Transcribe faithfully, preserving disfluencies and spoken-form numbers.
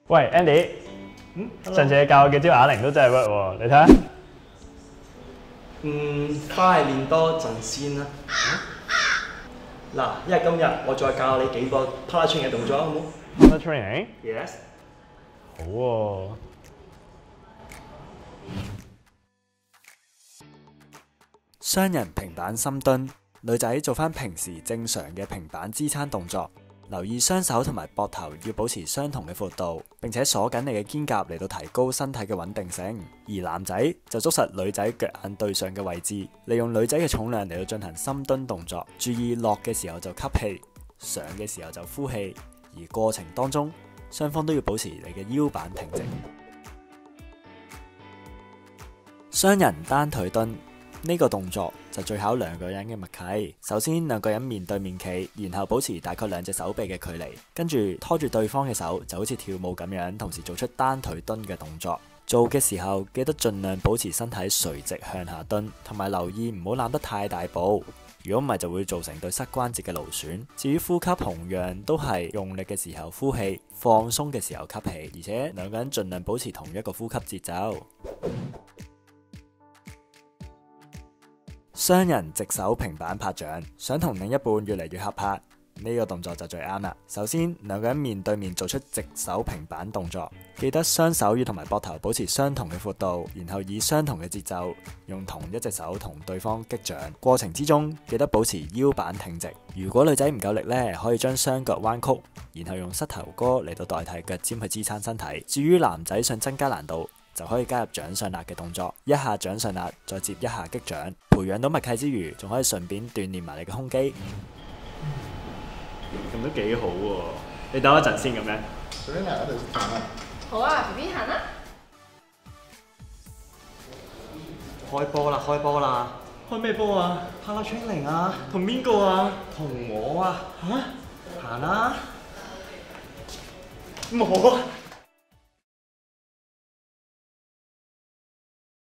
喂 ，Andy， 嗯， 上次你教我嘅招啞鈴都真係 work 喎，你睇下。 嗯，翻去練多陣先啦。嗱，因為今日我再教你幾個 partner training 嘅動作，好唔好 partner training？ ？Yes。 好喎。 雙人平板深蹲，女仔做翻平時正常嘅平板支撐動作，留意雙手同埋膊頭要保持相同嘅闊度，並且鎖緊你嘅肩胛嚟到提高身體嘅穩定性。而男仔就捉實女仔腳眼對上嘅位置，利用女仔嘅重量嚟到進行深蹲動作。注意落嘅時候就吸氣，上嘅時候就呼氣，而過程當中雙方都要保持你嘅腰板挺直。雙人單腿蹲。呢個動作就最考兩個人嘅默契。首先兩個人面對面企，然後保持大概兩隻手臂嘅距離，跟住拖住對方嘅手，就好似跳舞咁樣，同時做出單腿蹲嘅動作。做嘅時候記得盡量保持身體垂直向下蹲，同埋留意唔好攬得太大步，如果唔係就會造成對膝關節嘅勞損。至於呼吸，同樣都係用力嘅時候呼氣，放鬆嘅時候吸氣，而且兩個人盡量保持同一個呼吸節奏。雙人直手平板拍掌，想同另一半越嚟越合拍，呢個動作就最啱啦。首先兩個人面對面做出直手平板動作，記得雙手要同埋膊頭保持相同嘅闊度，然後以相同嘅節奏用同一隻手同對方擊掌。過程之中記得保持腰板挺直。如果女仔唔夠力呢，可以將雙腳彎曲，然後用膝頭哥嚟到代替腳尖去支撐身體。至於男仔想增加難度，就可以加入掌上壓嘅動作，一下掌上壓，再接一下擊掌，培養到默契之餘，仲可以順便鍛鍊埋你嘅胸肌。 咁都幾好喎！你等我一陣先咁樣。 小英啊，我哋食飯啦。 好啊 ，B B 行啦。 開波啦，開波啦！ 開咩波啊？ partner training啊， 同邊個啊？ 同我啊， 嚇？ 行啦！ 我